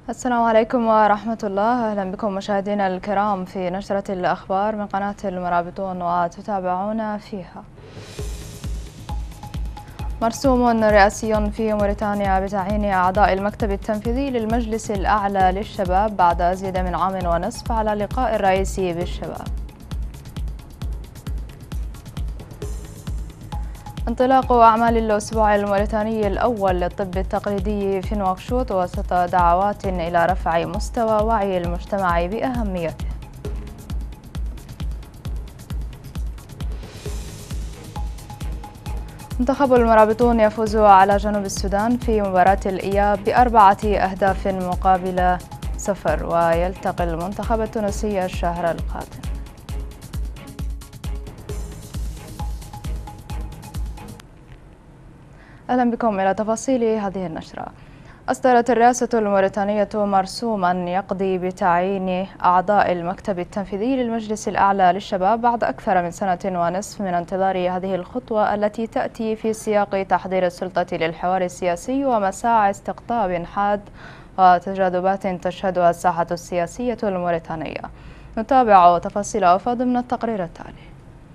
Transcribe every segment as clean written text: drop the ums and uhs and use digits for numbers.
السلام عليكم ورحمة الله. أهلا بكم مشاهدينا الكرام في نشرة الأخبار من قناة المرابطون وتتابعونا فيها. مرسوم رئاسي في موريتانيا بتعيين أعضاء المكتب التنفيذي للمجلس الأعلى للشباب بعد أزيد من عام ونصف على اللقاء الرئيسي بالشباب. انطلاق أعمال الأسبوع الموريتاني الأول للطب التقليدي في نواكشوط وسط دعوات إلى رفع مستوى وعي المجتمع بأهميته. منتخب المرابطون يفوز على جنوب السودان في مباراة الإياب ب4 أهداف مقابل 0 ويلتقي المنتخب التونسي الشهر القادم. أهلا بكم إلى تفاصيل هذه النشرة. أصدرت الرئاسة الموريتانية مرسوما يقضي بتعيين أعضاء المكتب التنفيذي للمجلس الأعلى للشباب بعد أكثر من سنة ونصف من انتظار هذه الخطوة التي تأتي في سياق تحضير السلطة للحوار السياسي ومساعي استقطاب حاد وتجاذبات تشهدها الساحة السياسية الموريتانية. نتابع تفاصيل أوفى ضمن التقرير التالي.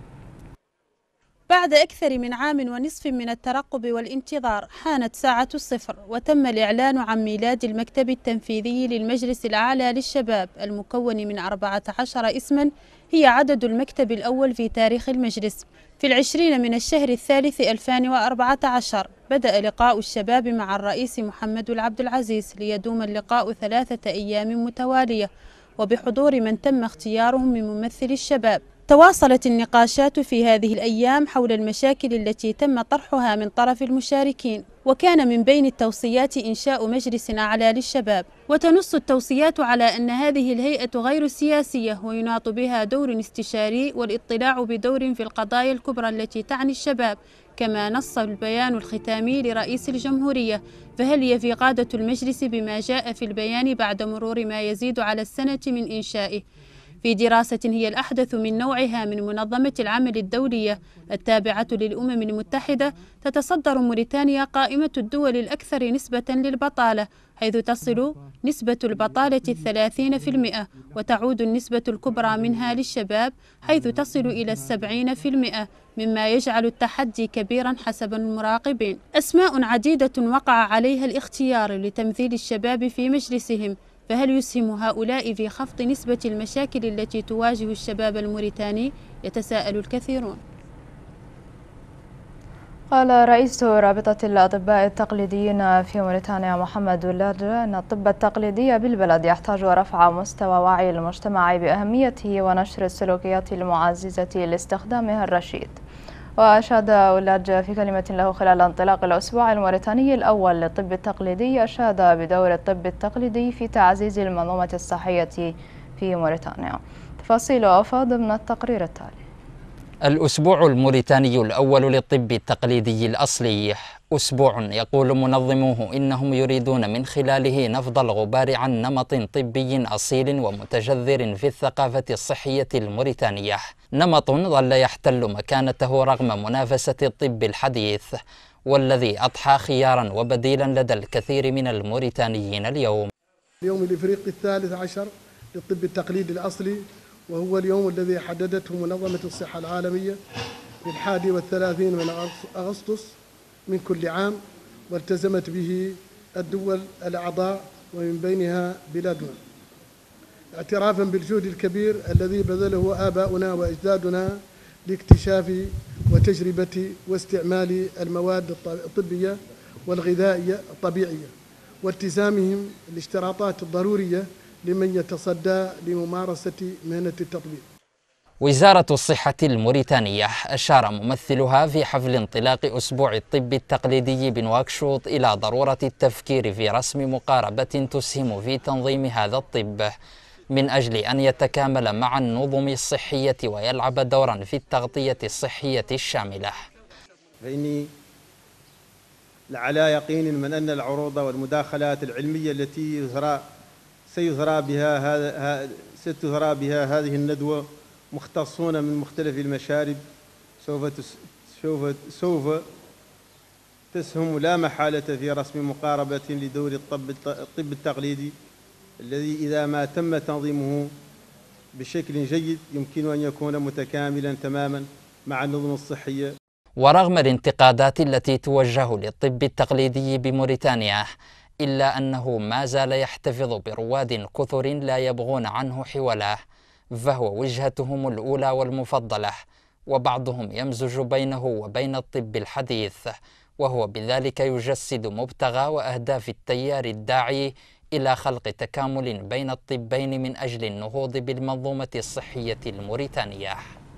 بعد أكثر من عام ونصف من الترقب والانتظار حانت ساعة الصفر وتم الإعلان عن ميلاد المكتب التنفيذي للمجلس الأعلى للشباب المكون من 14 اسما هي عدد المكتب الأول في تاريخ المجلس. في 20 من الشهر الثالث 2014 بدأ لقاء الشباب مع الرئيس محمد العبد العزيز ليدوم اللقاء 3 أيام متوالية وبحضور من تم اختيارهم من ممثلي الشباب. تواصلت النقاشات في هذه الأيام حول المشاكل التي تم طرحها من طرف المشاركين، وكان من بين التوصيات إنشاء مجلس أعلى للشباب. وتنص التوصيات على أن هذه الهيئة غير سياسية ويناط بها دور استشاري والاطلاع بدور في القضايا الكبرى التي تعني الشباب، كما نص البيان الختامي لرئيس الجمهورية. فهل يفي قادة المجلس بما جاء في البيان بعد مرور ما يزيد على السنة من إنشائه في دراسة هي الأحدث من نوعها من منظمة العمل الدولية التابعة للأمم المتحدة. تتصدر موريتانيا قائمة الدول الأكثر نسبة للبطالة، حيث تصل نسبة البطالة 30%، وتعود النسبة الكبرى منها للشباب حيث تصل إلى 70%، مما يجعل التحدي كبيرا حسب المراقبين. أسماء عديدة وقع عليها الاختيار لتمثيل الشباب في مجلسهم، فهل يسهم هؤلاء في خفض نسبة المشاكل التي تواجه الشباب الموريتاني؟ يتساءل الكثيرون. قال رئيس رابطة الأطباء التقليديين في موريتانيا محمد ولاد أن الطب التقليدي بالبلد يحتاج رفع مستوى وعي المجتمع بأهميته ونشر السلوكيات المعززة لاستخدامها الرشيد. وأشاد ولاد في كلمة له خلال انطلاق الأسبوع الموريتاني الأول للطب التقليدي، أشاد بدور الطب التقليدي في تعزيز المنظومة الصحية في موريتانيا. تفاصيل أوفى ضمن التقرير التالي. الأسبوع الموريتاني الأول للطب التقليدي الأصلي أسبوع يقول منظموه إنهم يريدون من خلاله نفض الغبار عن نمط طبي أصيل ومتجذر في الثقافة الصحية الموريتانية، نمط ظل يحتل مكانته رغم منافسة الطب الحديث، والذي أضحى خيارا وبديلا لدى الكثير من الموريتانيين اليوم. اليوم الإفريقي الثالث عشر للطب التقليدي الأصلي، وهو اليوم الذي حددته منظمة الصحة العالمية في 31 من أغسطس من كل عام، والتزمت به الدول الأعضاء ومن بينها بلادنا، اعترافا بالجهد الكبير الذي بذله آباؤنا وأجدادنا لاكتشاف وتجربة واستعمال المواد الطبية والغذائية الطبيعية، والتزامهم الاشتراطات الضرورية لمن يتصدى لممارسة مهنة التطبيب. وزارة الصحة الموريتانية أشار ممثلها في حفل انطلاق أسبوع الطب التقليدي بنواكشوط إلى ضرورة التفكير في رسم مقاربة تسهم في تنظيم هذا الطب من أجل أن يتكامل مع النظم الصحية ويلعب دورا في التغطية الصحية الشاملة. فإني على يقين من أن العروض والمداخلات العلمية التي ستثرى بها هذه الندوة مختصون من مختلف المشارب سوف تسهم لا محالة في رسم مقاربة لدور الطب التقليدي الذي إذا ما تم تنظيمه بشكل جيد يمكن أن يكون متكاملا تماما مع النظم الصحية. ورغم الانتقادات التي توجه للطب التقليدي بموريتانيا، إلا أنه ما زال يحتفظ برواد كثر لا يبغون عنه حوله، فهو وجهتهم الأولى والمفضلة، وبعضهم يمزج بينه وبين الطب الحديث، وهو بذلك يجسد مبتغى وأهداف التيار الداعي إلى خلق تكامل بين الطبين من أجل النهوض بالمنظومة الصحية الموريتانية.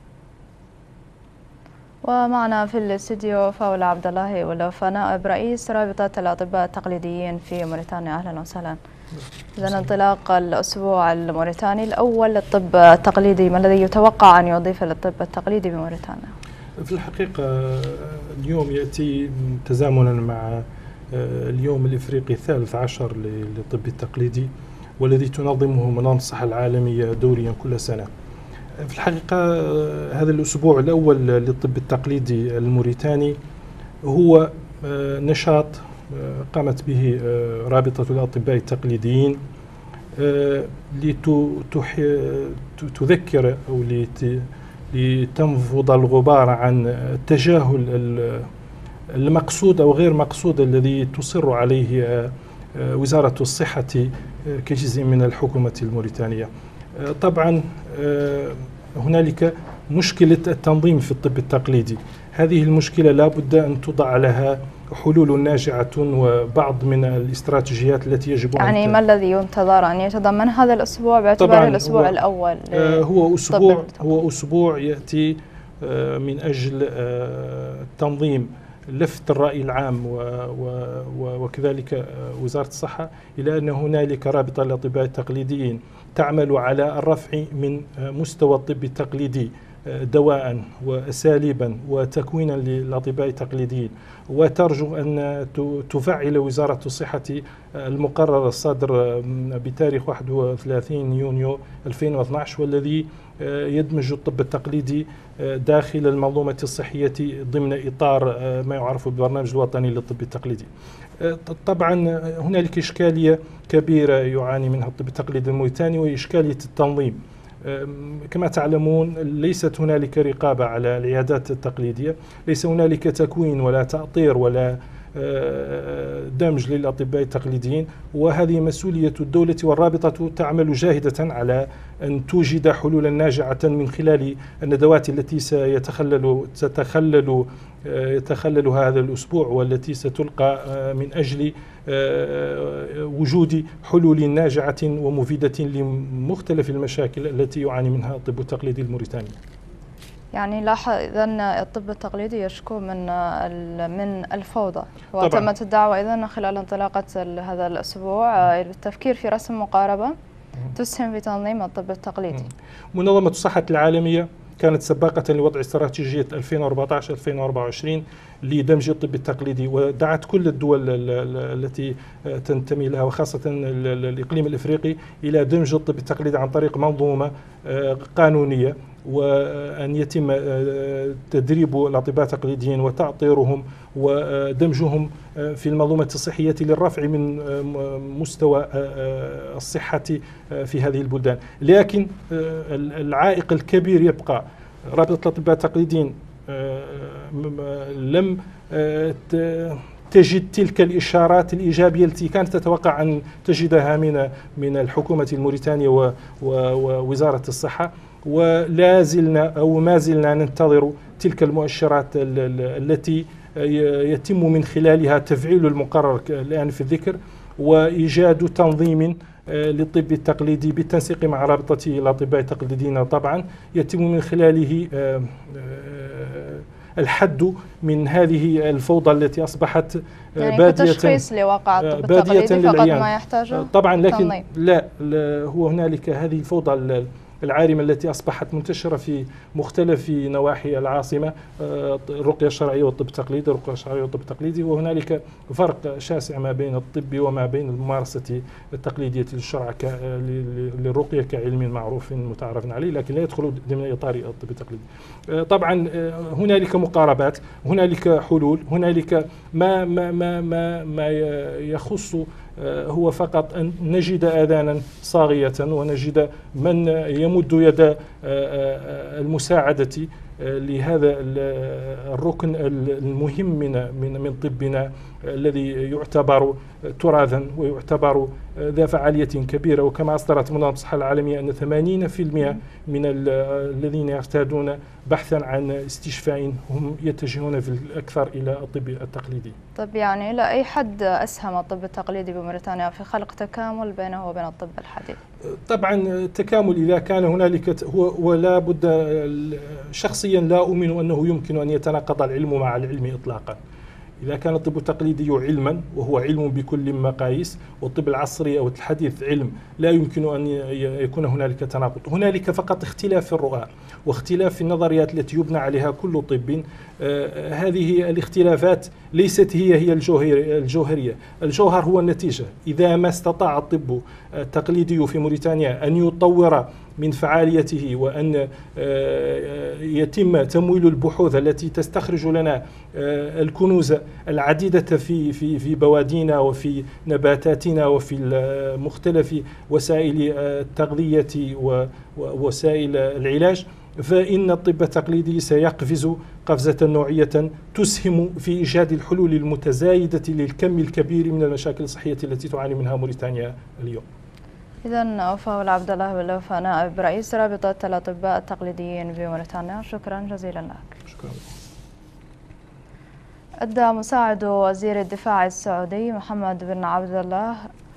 ومعنا في الاستديو فاول عبد الله ولوفا، نائب رئيس رابطة الأطباء التقليديين في موريتانيا. أهلا وسهلا. إذن انطلاق الأسبوع الموريتاني الأول للطب التقليدي، ما الذي يتوقع أن يضيف للطب التقليدي بموريتانيا؟ في الحقيقة اليوم يأتي تزامنا مع اليوم الإفريقي الثالث عشر للطب التقليدي، والذي تنظمه منظمة الصحة العالمية دوريا كل سنة. في الحقيقة هذا الأسبوع الأول للطب التقليدي الموريتاني هو نشاط قامت به رابطة الأطباء التقليديين لتذكر أو لتنفض الغبار عن التجاهل المقصود أو غير مقصود الذي تصر عليه وزارة الصحة كجزء من الحكومة الموريتانية. طبعا هنالك مشكلة التنظيم في الطب التقليدي، هذه المشكلة لا بد أن توضع لها حلول ناجعة وبعض من الاستراتيجيات التي يجب يعني ما الذي ينتظر أن يتضمن هذا الأسبوع باعتباره الأسبوع الأول؟ هو أسبوع يأتي من أجل تنظيم لفت الرأي العام وكذلك وزارة الصحة إلى أن هنالك رابطة للأطباء التقليديين تعمل على الرفع من مستوى الطب التقليدي دواء وأساليبا وتكوينا للأطباء التقليديين، وترجو أن تفعل وزارة الصحة المقرر الصادر بتاريخ 31 يونيو 2012، والذي يدمج الطب التقليدي داخل المنظومة الصحية ضمن إطار ما يعرف بالبرنامج الوطني للطب التقليدي. طبعا هنالك إشكالية كبيرة يعاني منها الطب التقليدي الموريتاني، وهي إشكالية التنظيم. كما تعلمون ليست هنالك رقابة على العيادات التقليدية، ليس هنالك تكوين ولا تأطير ولا دمج للأطباء التقليديين، وهذه مسؤولية الدولة، والرابطة تعمل جاهدة على أن توجد حلولا ناجعة من خلال الندوات التي يتخلل هذا الأسبوع، والتي ستلقى من أجل وجود حلول ناجعة ومفيدة لمختلف المشاكل التي يعاني منها الطب التقليدي الموريتاني. يعني لاحظ إذن الطب التقليدي يشكو من الفوضى، وتمت الدعوة إذن خلال انطلاقة هذا الأسبوع للتفكير في رسم مقاربة تسهم في تنظيم الطب التقليدي. منظمة الصحة العالمية كانت سباقة لوضع استراتيجية 2014-2024 لدمج الطب التقليدي، ودعت كل الدول التي تنتمي لها وخاصة الإقليم الإفريقي إلى دمج الطب التقليدي عن طريق منظومة قانونية، وأن يتم تدريب الأطباء التقليديين وتأطيرهم ودمجهم في المنظومة الصحية للرفع من مستوى الصحة في هذه البلدان. لكن العائق الكبير يبقى رابطة الأطباء التقليديين لم تجد تلك الإشارات الإيجابية التي كانت تتوقع أن تجدها من الحكومة الموريتانية ووزارة الصحة، ولا زلنا أو ما زلنا ننتظر تلك المؤشرات التي يتم من خلالها تفعيل المقرر الآن في الذكر، وإيجاد تنظيم للطب التقليدي بالتنسيق مع رابطة الأطباء التقليديين. طبعا يتم من خلاله الحد من هذه الفوضى التي أصبحت يعني بادية كتشخيص لواقع الطب التقليدي فقط ما يحتاجه طبعا، لكن تنظيم. لا هو هنالك هذه الفوضى العارمة التي أصبحت منتشرة في مختلف نواحي العاصمة، الرقية الشرعية والطب التقليدي، الرقية الشرعية والطب التقليدي، وهنالك فرق شاسع ما بين الطب وما بين الممارسة التقليدية للشرع للرقية كعلم معروف متعارف عليه، لكن لا يدخل ضمن إطار الطب التقليدي. طبعا هنالك مقاربات، هنالك حلول، هنالك ما يخص هو فقط أن نجد آذانا صاغية ونجد من يمد يد المساعدة لهذا الركن المهم من طبنا الذي يعتبر تراثا ويعتبر ذا فعالية كبيرة. وكما أصدرت منظمة الصحة العالمية أن 80% من الذين يرتادون بحثا عن استشفاء هم يتجهون في الأكثر إلى الطب التقليدي. طب يعني إلى أي حد أسهم الطب التقليدي بموريتانيا في خلق تكامل بينه وبين الطب الحديث؟ طبعا التكامل إذا كان هنالك ولا بد، شخصيا لا أؤمن أنه يمكن أن يتناقض العلم مع العلم إطلاقا. إذا كان الطب التقليدي علما وهو علم بكل المقاييس، والطب العصري أو الحديث علم، لا يمكن أن يكون هنالك تناقض. هنالك فقط اختلاف في الرؤى واختلاف في النظريات التي يبنى عليها كل طب. هذه الاختلافات ليست هي الجوهرية. الجوهر هو النتيجة. إذا ما استطاع الطب التقليدي في موريتانيا أن يطور من فعاليته وأن يتم تمويل البحوث التي تستخرج لنا الكنوز العديدة في بوادينا وفي نباتاتنا وفي مختلف وسائل التغذية ووسائل العلاج، فإن الطب التقليدي سيقفز قفزة نوعية تسهم في إيجاد الحلول المتزايدة للكم الكبير من المشاكل الصحية التي تعاني منها موريتانيا اليوم. إذن وفاء عبد الله بالوفاء، نائب رئيس رابطة الأطباء التقليديين بموريتانيا، شكرا جزيلا لك. شكرا. أدى مساعد وزير الدفاع السعودي محمد بن عبد الله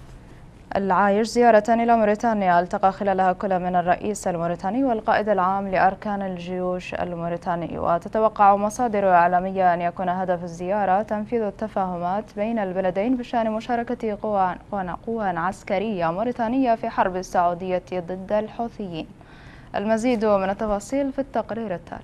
العايش زيارة إلى موريتانيا التقى خلالها كل من الرئيس الموريتاني والقائد العام لأركان الجيوش الموريتاني. وتتوقع مصادر إعلامية أن يكون هدف الزيارة تنفيذ التفاهمات بين البلدين بشأن مشاركة قوى عسكرية موريتانية في حرب السعودية ضد الحوثيين. المزيد من التفاصيل في التقرير التالي.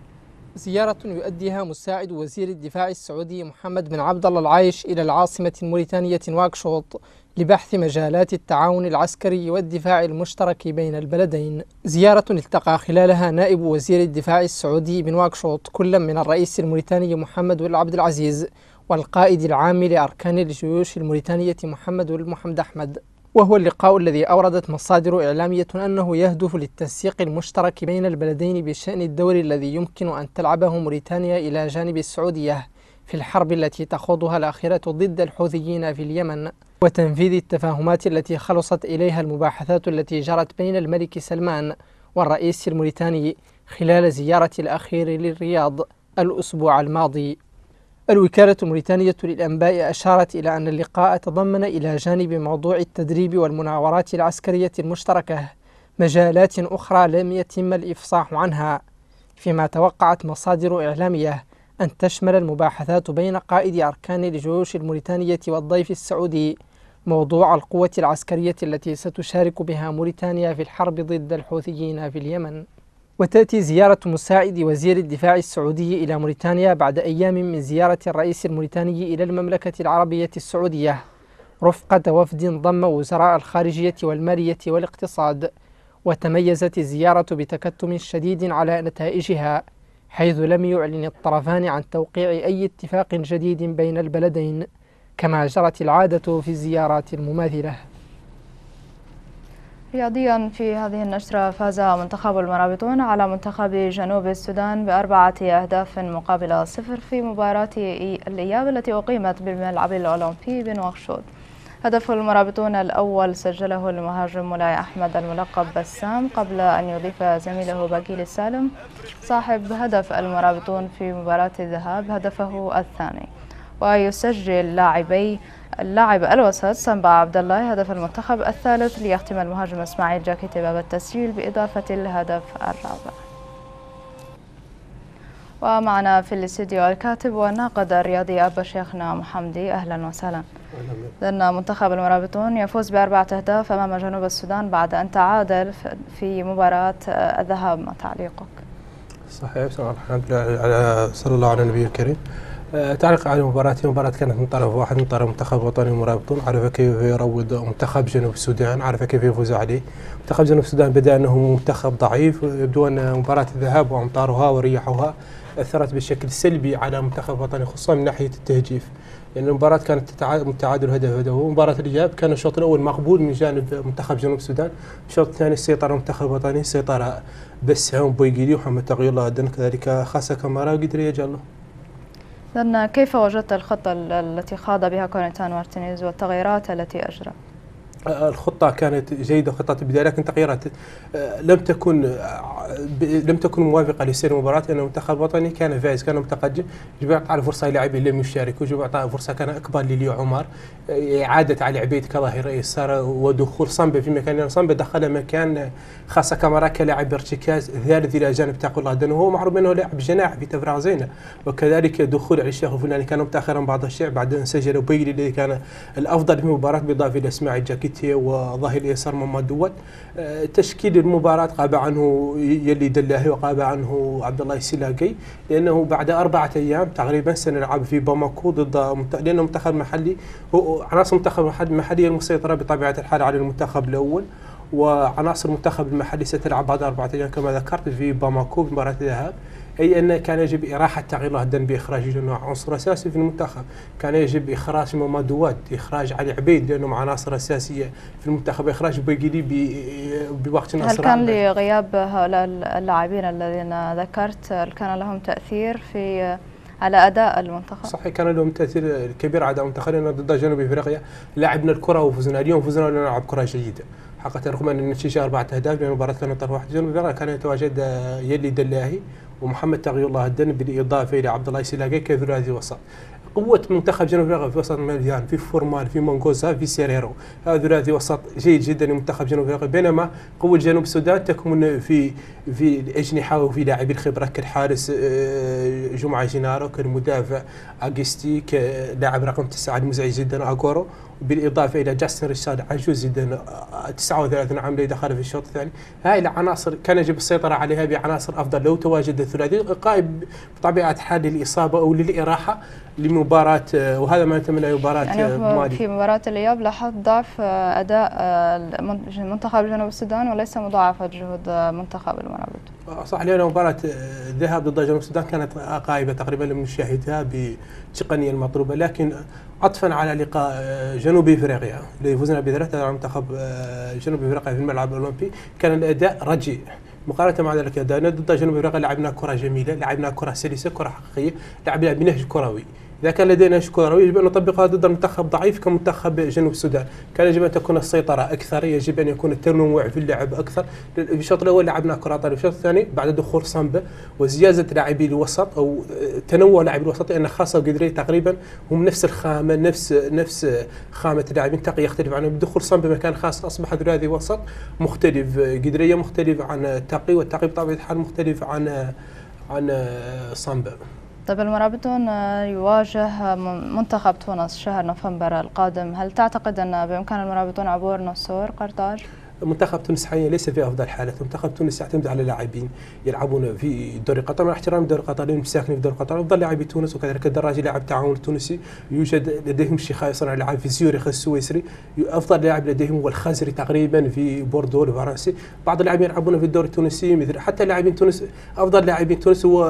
زيارة يؤديها مساعد وزير الدفاع السعودي محمد بن عبد الله العايش إلى العاصمة الموريتانية نواكشوط لبحث مجالات التعاون العسكري والدفاع المشترك بين البلدين. زيارة التقى خلالها نائب وزير الدفاع السعودي بنواكشوط كل من الرئيس الموريتاني محمد بن عبد العزيز والقائد العام لأركان الجيوش الموريتانية محمد بن محمد أحمد. وهو اللقاء الذي أوردت مصادر إعلامية أنه يهدف للتنسيق المشترك بين البلدين بشأن الدور الذي يمكن أن تلعبه موريتانيا إلى جانب السعودية في الحرب التي تخوضها الآخرة ضد الحوثيين في اليمن، وتنفيذ التفاهمات التي خلصت إليها المباحثات التي جرت بين الملك سلمان والرئيس الموريتاني خلال زيارة الأخير للرياض الأسبوع الماضي. الوكالة الموريتانية للأنباء أشارت إلى أن اللقاء تضمن إلى جانب موضوع التدريب والمناورات العسكرية المشتركة مجالات أخرى لم يتم الإفصاح عنها، فيما توقعت مصادر إعلامية أن تشمل المباحثات بين قائد أركان الجيوش الموريتانية والضيف السعودي موضوع القوة العسكرية التي ستشارك بها موريتانيا في الحرب ضد الحوثيين في اليمن. وتأتي زيارة مساعد وزير الدفاع السعودي إلى موريتانيا بعد أيام من زيارة الرئيس الموريتاني إلى المملكة العربية السعودية رفقة وفد ضم وزراء الخارجية والمالية والاقتصاد. وتميزت الزيارة بتكتم شديد على نتائجها، حيث لم يعلن الطرفان عن توقيع أي اتفاق جديد بين البلدين كما جرت العادة في الزيارات المماثلة. رياضيا في هذه النشرة، فاز منتخب المرابطون على منتخب جنوب السودان ب4 أهداف مقابل 0 في مباراة الإياب التي أقيمت بالملعب الأولمبي بنواكشوط. هدف المرابطون الأول سجله المهاجم مولاي أحمد الملقب بسام قبل أن يضيف زميله بقيل السالم صاحب هدف المرابطون في مباراة الذهاب هدفه الثاني. ويسجل اللاعب الوسط سنبا عبد الله هدف المنتخب الثالث ليختم المهاجم اسماعيل جاكيتي باب التسجيل بإضافة الهدف الرابع. ومعنا في الاستديو الكاتب والناقد الرياضي أبا شيخنا محمدي، أهلا وسهلا. لأن منتخب المرابطون يفوز ب4 أهداف أمام جنوب السودان بعد أن تعادل في مباراة الذهاب، ما تعليقك؟ صحيح، الحمد لله صلى الله على النبي الكريم. تعليق على المباراة كانت من طرف واحد، من طرف منتخب وطني المرابطون، عرف كيف يروض منتخب جنوب السودان، عرف كيف يفوز عليه. منتخب جنوب السودان بدأ أنه منتخب ضعيف، يبدو أن مباراة الذهاب وأمطارها وريحها أثرت بشكل سلبي على منتخب وطني، خصوصا من ناحية التهجيف. لأن المباراة كانت متعادل هدف. ومباراة الإياب كان الشوط الأول مقبول من جانب منتخب جنوب السودان، الشوط الثاني السيطرة منتخب وطني، السيطرة بس هم بويجيدي ومحمد تغيير الله الدن كذلك خاصة كمارا وقدر يجله. إذن كيف وجدت الخطة التي خاض بها كونيتان مارتينيز والتغييرات التي أجرى؟ الخطة كانت جيدة، خطة البداية، لكن تغييرات لم تكن موافقة لسير المباراة، لأن المنتخب الوطني كان فائز، كان متقدم، جب يعطى فرصة للاعبين لم يشاركوا، جب يعطى فرصة كان أكبر لليو عمر، إعادة على عبيد كظاهرة يسار ودخول صنبة في مكان صنبة دخل مكان خاصة كامارا كلاعب ارتكاز ثالث إلى جانب تاقو الله دن، وهو معروف أنه لاعب جناح في تفرغ زينة، وكذلك دخول علي الشيخ الفلاني كان متأخرا بعض الشيء، بعد سجل بيلي الذي كان الأفضل في المباراة بالإضافة إلى إسماعيل جاكيتي وظهير اليسار محمد دواد. تشكيل المباراة قاب عنه يلي دلاهي وقاب عنه عبد الله السلاقي، لأنه بعد 4 أيام تقريبا سنلعب في باماكو لأنه منتخب محلي، عناصر منتخب المحلي المسيطرة بطبيعة الحال على المنتخب الأول، وعناصر المنتخب المحلي ستلعب بعد 4 أيام كما ذكرت في باماكو بمباراة الذهاب، أي أن كان يجب إراحة تغيير الله الدن بإخراج لأنه عنصر أساسي في المنتخب، كان يجب إخراج محمد دواد، إخراج علي عبيد لأنه عناصر أساسية في المنتخب، إخراج بويجيدي بوقت أسرع. هل كان لغياب هؤلاء اللاعبين الذين ذكرت كان لهم تأثير على أداء المنتخب؟ صحيح، كان لهم تأثير كبير على أداء المنتخب، لأنه ضد جنوب أفريقيا لعبنا الكرة وفزنا، اليوم فزنا ونلعب كرة جيدة حقيقة، رغم أن النتيجة 4 أهداف، لأن المباراة كانت طرف واحد. جنوب أفريقيا كان يتواجد يلي دلاهي ومحمد تغيير الله الدن بالإضافة إلى عبد الله السلاقي كثلاثي وسط. قوة منتخب جنوب أفريقيا في وسط الميدان في فورمان في مانغوزا في سيريرو، هذا ثلاثي وسط جيد جدا لمنتخب جنوب أفريقيا، بينما قوة جنوب السودان تكمن في الأجنحة وفي لاعبي الخبرة كالحارس جمعة جينارو، كالمدافع أغستي، كلاعب رقم 9 المزعج جدا أغورو، بالإضافة إلى جاستن ريشارد عجوز جدا 39 عام الذي دخل في الشوط الثاني. هاي العناصر كان يجب السيطرة عليها بعناصر أفضل لو تواجد الثلاثي، قائم بطبيعة حال للإصابة أو للإراحة لمباراة، وهذا ما نتمنى مباراة يعني مالي. في مباراة الإياب لاحظت ضعف أداء منتخب جنوب السودان وليس مضاعفة جهود منتخب المرابط. صح، لأن مباراة الذهاب ضد جنوب السودان كانت غائبة تقريبا لم نشاهدها بالتقنية المطلوبة، لكن عطفا على لقاء جنوب افريقيا اللي فزنا ب3 على منتخب جنوب افريقيا في الملعب الاولمبي، كان الاداء رجيء مقارنه مع ذلك اداء ضد جنوب افريقيا. لعبنا كره جميله، لعبنا كره سلسه، كره حقيقيه، لعبنا بنهج كروي. إذا كان لدينا نهج كروي يجب أن نطبقها ضد المنتخب ضعيف كمنتخب جنوب السودان، كان يجب أن تكون السيطرة أكثر، يجب أن يكون التنوع في اللعب أكثر. في الشوط الأول لعبنا كرة طائرة، في الشوط الثاني بعد دخول صنبا وزيادة لاعبي الوسط أو تنوع لاعبي الوسط، لأن خاصة وقدري تقريبا هم نفس الخامة، نفس خامة اللاعبين، تقي يختلف عنهم. بدخول صنبا مكان خاص أصبح ثلاثي وسط مختلف، قدرية مختلف عن تقي، والتقي بطبيعة الحال مختلف عن صنبا. طيب المرابطون يواجه منتخب تونس شهر نوفمبر القادم، هل تعتقد أن بإمكان المرابطون عبور نصور قرطاج؟ منتخب تونس حاليا ليس في افضل حالته، منتخب تونس يعتمد على لاعبين يلعبون في دوري قطر، مع احترام دوري قطر لهم ساكنين في دوري قطر، افضل لاعبي تونس وكذلك الدراجي لاعب تعاون التونسي، يوجد لديهم شيخاي صانع العاب في زيورخ السويسري، افضل لاعب لديهم هو الخزري تقريبا في بوردو الفرنسي، بعض اللاعبين يلعبون في الدوري التونسي مثل حتى لاعبين تونس، افضل لاعبين تونس هو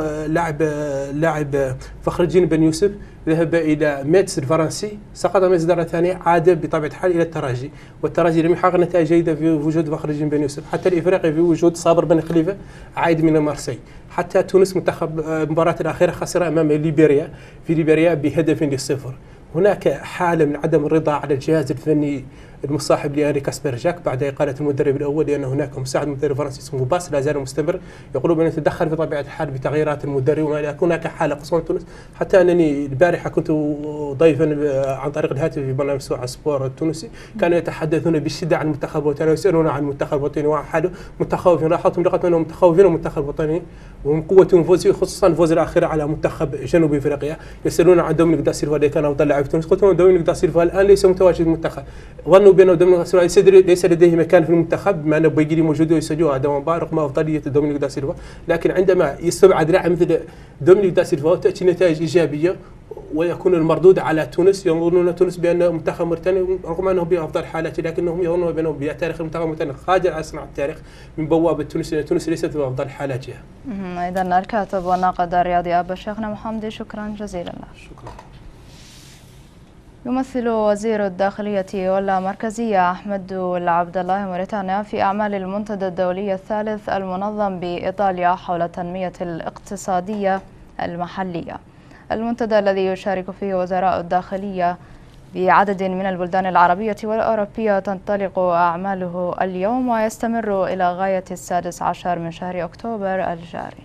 لاعب فخر الدين بن يوسف، ذهب الى ميتس الفرنسي، سقط ميتس الدرجه الثانيه، عاد بطبيعه الحال الى الترجي، والترجي لم يحقق نتائج جيده في وجود فخر الدين بن يوسف، حتى الافريقي في وجود صابر بن خليفه عائد من مارسي، حتى تونس منتخب المباراه الاخيره خسر امام ليبيريا في ليبيريا ب1-0. هناك حاله من عدم الرضا على الجهاز الفني المصاحب لأنري كاسبر جاك بعد إقالة المدرب الأول، لأن هناك مساعد مدرب فرنسي اسمه باس لا زال مستمر، يقولون أن يتدخل في طبيعة الحال بتغييرات المدرب، وهناك حالة خصوصا تونس، حتى أنني البارحة كنت ضيفا عن طريق الهاتف في برنامج سوع سبور التونسي، كانوا يتحدثون بشدة عن المنتخب الوطني ويسألون عن المنتخب الوطني وعن حاله متخوفين، لاحظتهم لقيت أنهم متخوفين المنتخب الوطني ومن قوتهم فوزي، خصوصا الفوز الأخير على منتخب جنوب أفريقيا. يسألون عن دومينيك دا سيلفا الذي كان أفضل لاعب في تونس، قلت لهم دومينيك دا سيلفا الآن ليس متواجد في المنتخب، ظنوا بأنه دومينيك دا سيلفا ليس لديه مكان في المنتخب، بما أن بويجيلي موجود ويسجلوا هذا مباراة رغم أفضلية دومينيك دا سيلفا، لكن عندما يستبعد لاعب مثل دومينيك دا سيلفا وتأتي نتائج إيجابية ويكون المردود على تونس، يظنون تونس بأنه منتخب موريتاني رغم أنه بأفضل حالاته، لكنهم يظنون بأنه بتاريخ المنتخب الموريتاني قادر على صنع التاريخ من بوابة تونس، لأن تونس ليست بأفضل حالاتها. إذا الكاتب والناقد الرياضي أبا شيخنا محمدي، شكرا جزيلا لك. شكرا. يمثل وزير الداخلية والمركزية أحمد عبد الله موريتانيا في أعمال المنتدى الدولي الثالث المنظم بإيطاليا حول التنمية الاقتصادية المحلية. المنتدى الذي يشارك فيه وزراء الداخلية بعدد من البلدان العربية والأوروبية تنطلق أعماله اليوم ويستمر إلى غاية 16 من شهر أكتوبر الجاري.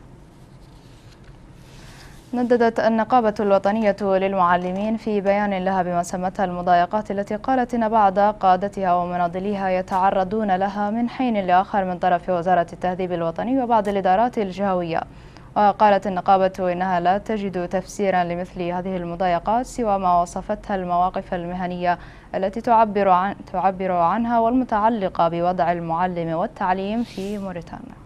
نددت النقابة الوطنية للمعلمين في بيان لها بما سمتها المضايقات التي قالت إن بعض قادتها ومناضليها يتعرضون لها من حين لآخر من طرف وزارة التهذيب الوطني وبعض الإدارات الجهوية. وقالت النقابة إنها لا تجد تفسيرا لمثل هذه المضايقات سوى ما وصفتها المواقف المهنية التي تعبر عنها والمتعلقة بوضع المعلم والتعليم في موريتانيا.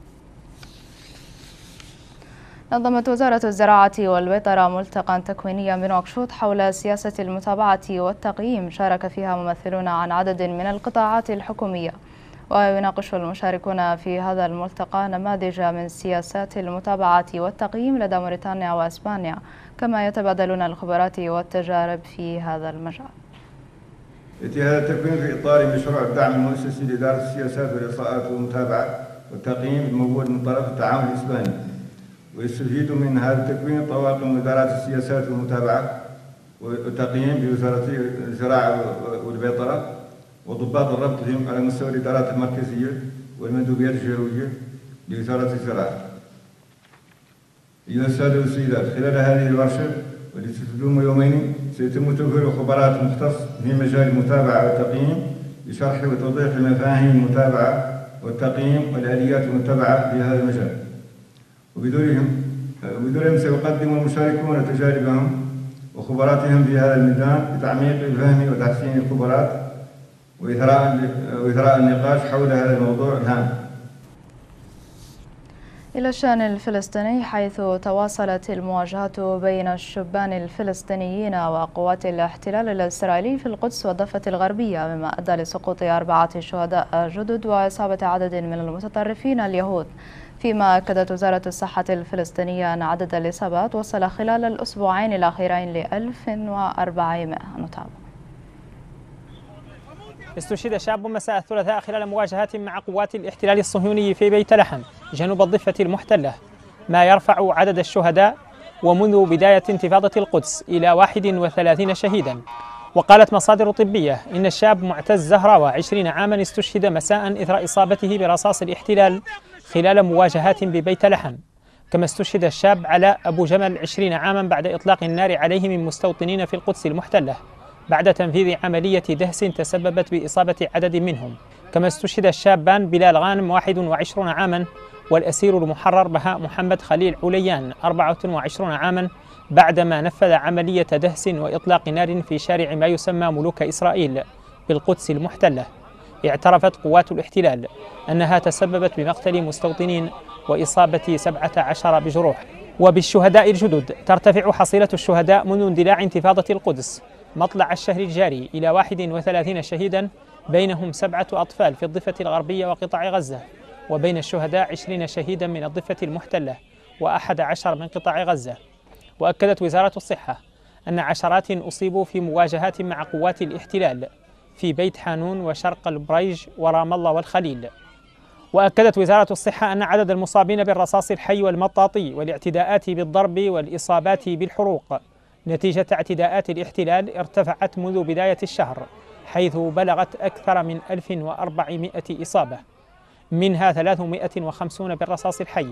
نظمت وزارة الزراعة والبيطرة ملتقى تكوينيا بنواكشوط حول سياسة المتابعة والتقييم شارك فيها ممثلون عن عدد من القطاعات الحكومية. ويناقش المشاركون في هذا الملتقى نماذج من سياسات المتابعة والتقييم لدى موريتانيا وإسبانيا، كما يتبادلون الخبرات والتجارب في هذا المجال. يأتي هذا التكوين في إطار مشروع الدعم المؤسسي لإدارة السياسات والإحصاءات والمتابعة والتقييم الممول من طرف التعاون الإسباني، ويستفيد من هذا التكوين طواقم إدارات السياسات والمتابعة والتقييم بوزارة الزراعة والبيطرة وضباط الربط فيهم على مستوى الإدارات المركزية والمندوبيات الجهوية لوزارة الزراعة. أيها السادة والسيدات، خلال هذه الورشة والتي ستدوم يومين سيتم توفير خبرات مختص في مجال المتابعة والتقييم لشرح وتوضيح مفاهيم المتابعة والتقييم والآليات المتبعة في هذا المجال. وبدورهم سيقدم المشاركون تجاربهم وخبراتهم في هذا الميدان لتعميق الفهم وتحسين الخبرات وإثراء النقاش حول هذا الموضوع الهام. إلى الشأن الفلسطيني، حيث تواصلت المواجهات بين الشبان الفلسطينيين وقوات الاحتلال الإسرائيلي في القدس والضفة الغربية، مما أدى لسقوط 4 شهداء جدد وإصابة عدد من المتطرفين اليهود. فيما أكدت وزارة الصحة الفلسطينية أن عدد الإصابات وصل خلال الأسبوعين الأخيرين ل 1400. نتابع. استشهد شاب مساء الثلاثاء خلال مواجهات مع قوات الاحتلال الصهيوني في بيت لحم جنوب الضفة المحتلة، ما يرفع عدد الشهداء ومنذ بداية انتفاضة القدس إلى 31 شهيدا. وقالت مصادر طبية إن الشاب معتز زهراوة 20 عاما استشهد مساء إثر إصابته برصاص الاحتلال خلال مواجهات ببيت لحم. كما استشهد الشاب علاء أبو جمل 20 عاما بعد إطلاق النار عليه من مستوطنين في القدس المحتلة بعد تنفيذ عملية دهس تسببت بإصابة عدد منهم. كما استشهد الشابان بلال غانم 21 عاما والأسير المحرر بهاء محمد خليل عليان 24 عاما بعدما نفذ عملية دهس وإطلاق نار في شارع ما يسمى ملوك إسرائيل بالقدس المحتلة. اعترفت قوات الاحتلال أنها تسببت بمقتل مستوطنين وإصابة 17 بجروح. وبالشهداء الجدد ترتفع حصيلة الشهداء منذ اندلاع انتفاضة القدس مطلع الشهر الجاري إلى 31 شهيدا، بينهم 7 أطفال في الضفة الغربية وقطاع غزة، وبين الشهداء 20 شهيدا من الضفة المحتلة و11 من قطاع غزة. وأكدت وزارة الصحة أن عشرات أصيبوا في مواجهات مع قوات الاحتلال في بيت حانون وشرق البريج ورام الله والخليل. وأكدت وزارة الصحة أن عدد المصابين بالرصاص الحي والمطاطي والاعتداءات بالضرب والإصابات بالحروق نتيجة اعتداءات الاحتلال ارتفعت منذ بداية الشهر، حيث بلغت أكثر من 1400 إصابة، منها 350 بالرصاص الحي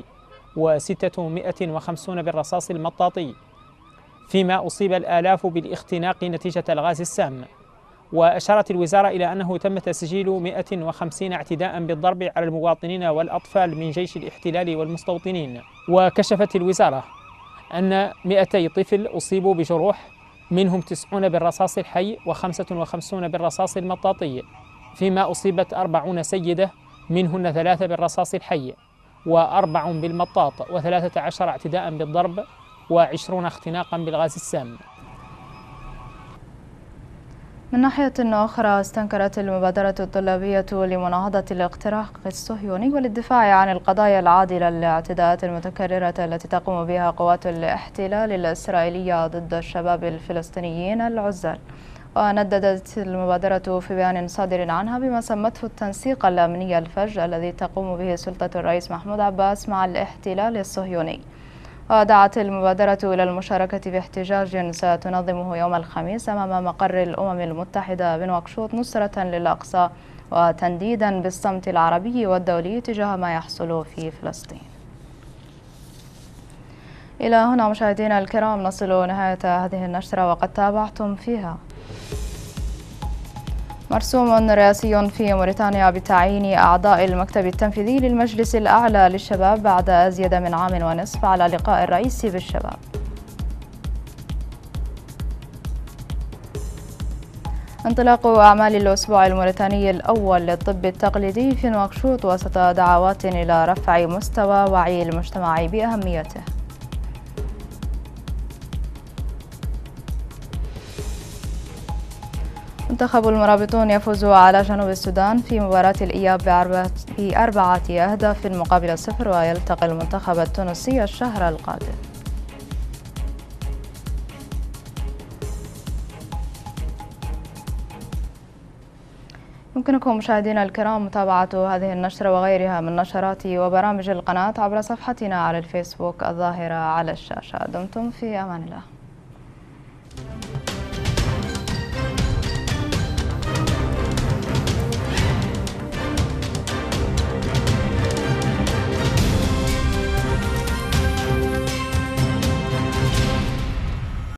و650 بالرصاص المطاطي، فيما أصيب الآلاف بالاختناق نتيجة الغاز السام. وأشارت الوزارة إلى أنه تم تسجيل 150 اعتداء بالضرب على المواطنين والأطفال من جيش الاحتلال والمستوطنين. وكشفت الوزارة أن 200 طفل أصيبوا بجروح، منهم 90 بالرصاص الحي و55 بالرصاص المطاطي، فيما أصيبت 40 سيدة، منهن 3 بالرصاص الحي و4 بالمطاط و13 اعتداء بالضرب و20 اختناقا بالغاز السام. من ناحية أخرى، استنكرت المبادرة الطلابية لمناهضة الاقتراق الصهيوني والدفاع عن القضايا العادلة للاعتداءات المتكررة التي تقوم بها قوات الاحتلال الإسرائيلية ضد الشباب الفلسطينيين العزال. ونددت المبادرة في بيان صادر عنها بما سمته التنسيق الأمني الفج الذي تقوم به سلطة الرئيس محمود عباس مع الاحتلال الصهيوني. ودعت المبادرة إلى المشاركة في احتجاج ستنظمه يوم الخميس أمام مقر الأمم المتحدة بنواكشوط نصرة للأقصى وتنديدا بالصمت العربي والدولي تجاه ما يحصل في فلسطين. إلى هنا مشاهدينا الكرام نصل نهاية هذه النشرة وقد تابعتم فيها مرسوم رئاسي في موريتانيا بتعيين أعضاء المكتب التنفيذي للمجلس الأعلى للشباب بعد أزيد من عام ونصف على لقاء الرئيس بالشباب. انطلاق أعمال الأسبوع الموريتاني الأول للطب التقليدي في نواكشوط وسط دعوات إلى رفع مستوى وعي المجتمع بأهميته. منتخب المرابطون يفوز على جنوب السودان في مباراة الإياب بأربعة أهداف مقابل 0 ويلتقي المنتخب التونسي الشهر القادم. يمكنكم مشاهدينا الكرام متابعة هذه النشرة وغيرها من نشرات وبرامج القناة عبر صفحتنا على الفيسبوك الظاهرة على الشاشة. دمتم في أمان الله.